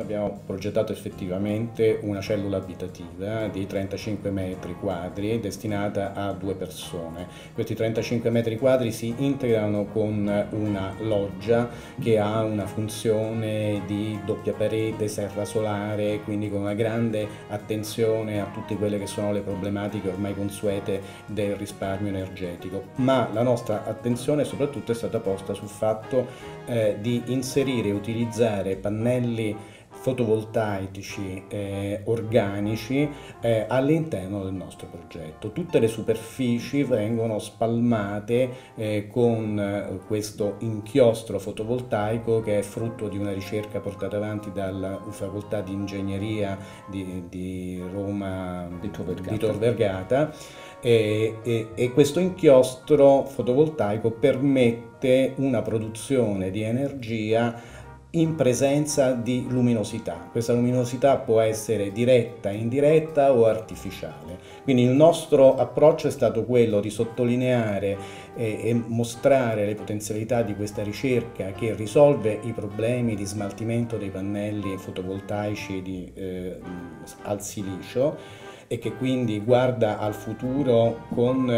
abbiamo progettato effettivamente una cellula abitativa di 35 metri quadri destinata a 2 persone. Questi 35 metri quadri si integrano con una loggia che ha una funzione di doppia parete, serra solare, quindi con una grande attenzione a tutte quelle che sono le problematiche ormai consuete del risparmio energetico. Ma la nostra attenzione soprattutto è stata posta sul fatto di inserire e utilizzare pannelli fotovoltaici organici all'interno del nostro progetto. Tutte le superfici vengono spalmate con questo inchiostro fotovoltaico che è frutto di una ricerca portata avanti dalla Facoltà di Ingegneria di Roma di Tor Vergata. E questo inchiostro fotovoltaico permette una produzione di energia in presenza di luminosità. Questa luminosità può essere diretta, indiretta o artificiale. Quindi il nostro approccio è stato quello di sottolineare e mostrare le potenzialità di questa ricerca che risolve i problemi di smaltimento dei pannelli fotovoltaici al silicio e che quindi guarda al futuro con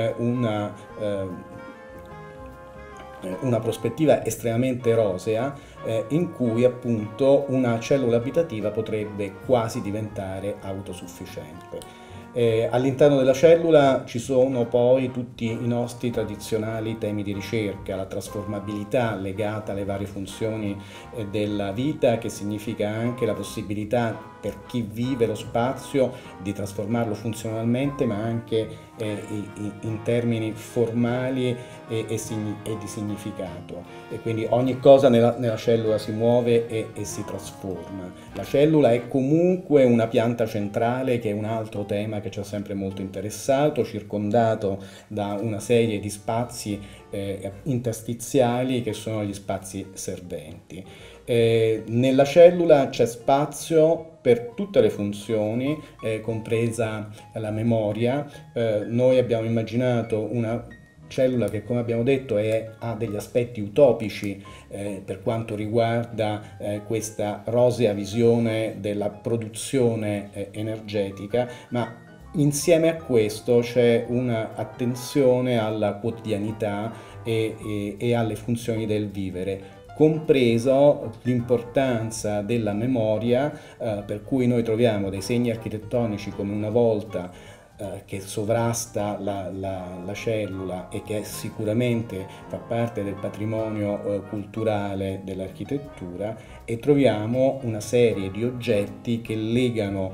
una prospettiva estremamente rosea in cui appunto una cellula abitativa potrebbe quasi diventare autosufficiente. All'interno della cellula ci sono poi tutti i nostri tradizionali temi di ricerca, la trasformabilità legata alle varie funzioni della vita, che significa anche la possibilità per chi vive lo spazio di trasformarlo funzionalmente, ma anche in termini formali e di significato. E quindi ogni cosa nella cellula si muove e si trasforma. La cellula è comunque una pianta centrale, che è un altro tema che ci ha sempre molto interessato, circondato da una serie di spazi interstiziali che sono gli spazi serventi. Nella cellula c'è spazio per tutte le funzioni, compresa la memoria. Noi abbiamo immaginato una cellula che, come abbiamo detto, ha degli aspetti utopici per quanto riguarda questa rosea visione della produzione energetica, ma insieme a questo c'è un'attenzione alla quotidianità e alle funzioni del vivere, compreso l'importanza della memoria, per cui noi troviamo dei segni architettonici come una volta che sovrasta la cellula e che sicuramente fa parte del patrimonio culturale dell'architettura, e troviamo una serie di oggetti che legano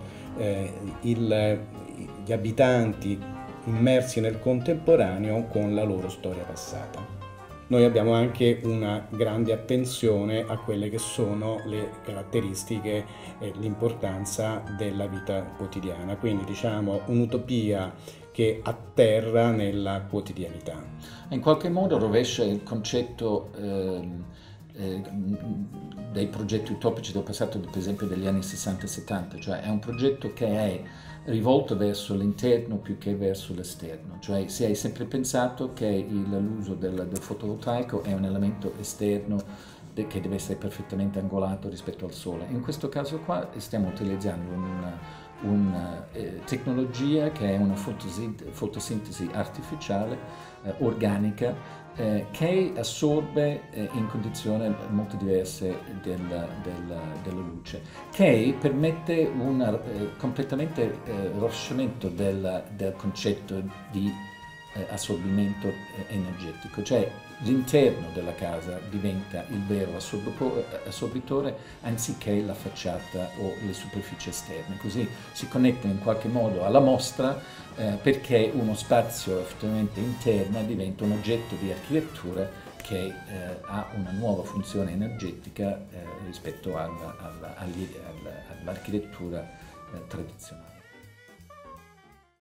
gli abitanti immersi nel contemporaneo con la loro storia passata. Noi abbiamo anche una grande attenzione a quelle che sono le caratteristiche e l'importanza della vita quotidiana, quindi diciamo un'utopia che atterra nella quotidianità. In qualche modo rovescia il concetto dei progetti utopici del passato, per esempio degli anni 60-70, cioè è un progetto che è rivolto verso l'interno più che verso l'esterno, cioè si è sempre pensato che l'uso del fotovoltaico è un elemento esterno che deve essere perfettamente angolato rispetto al sole. In questo caso qua stiamo utilizzando una tecnologia che è una fotosintesi artificiale, organica, che assorbe in condizioni molto diverse della luce, che permette un completamente rovesciamento del concetto di assorbimento energetico, cioè l'interno della casa diventa il vero assorbitore anziché la facciata o le superfici esterne. Così si connette in qualche modo alla mostra, perché uno spazio effettivamente interno diventa un oggetto di architettura che ha una nuova funzione energetica rispetto all'architettura tradizionale.